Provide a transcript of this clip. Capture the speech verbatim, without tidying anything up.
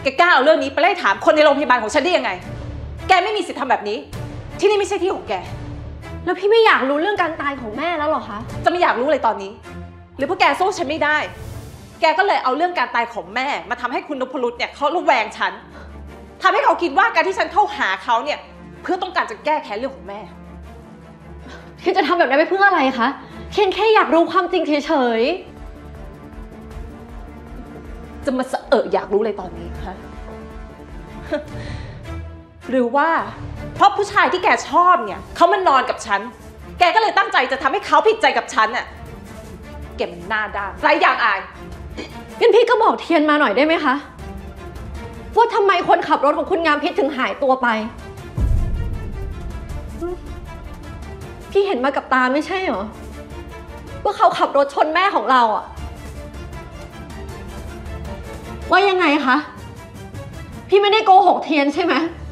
แกกล้าเอาเรื่องนี้ไปไล่ถามคนในโรงพยาบาลของฉันได้ยังไงแกไม่มีสิทธิ์ทำแบบนี้ที่นี่ไม่ใช่ที่ของแกแล้วพี่ไม่อยากรู้เรื่องการตายของแม่แล้วหรอคะจะไม่อยากรู้เลยตอนนี้หรือพวกแกสู้ฉันไม่ได้แกก็เลยเอาเรื่องการตายของแม่มาทำให้คุณนพรุตเนี่ยเขาระแวงฉันทำให้เขาคิดว่าการที่ฉันเข้าหาเขาเนี่ยเพื่อต้องการจะแก้แค้นเรื่องของแม่พี่จะทำแบบนั้นไปเพื่ออะไรคะเคนแค่อยากรู้ความจริงเฉยๆจะมาเสอะอยากรู้เลยตอนนี้ฮะ หรือว่าเพราะผู้ชายที่แกชอบเนี่ยเขามานอนกับฉันแกก็เลยตั้งใจจะทำให้เขาผิดใจกับฉันน่ะแกมันหน้าด้านไร้อย่างอายงั้นพี่ก็บอกเทียนมาหน่อยได้ไหมคะว่าทำไมคนขับรถของคุณงามพิษถึงหายตัวไปพี่เห็นมากับตาไม่ใช่เหรอว่าเขาขับรถชนแม่ของเราอะว่ายังไงคะพี่ไม่ได้โกหกเทียนใช่ไหม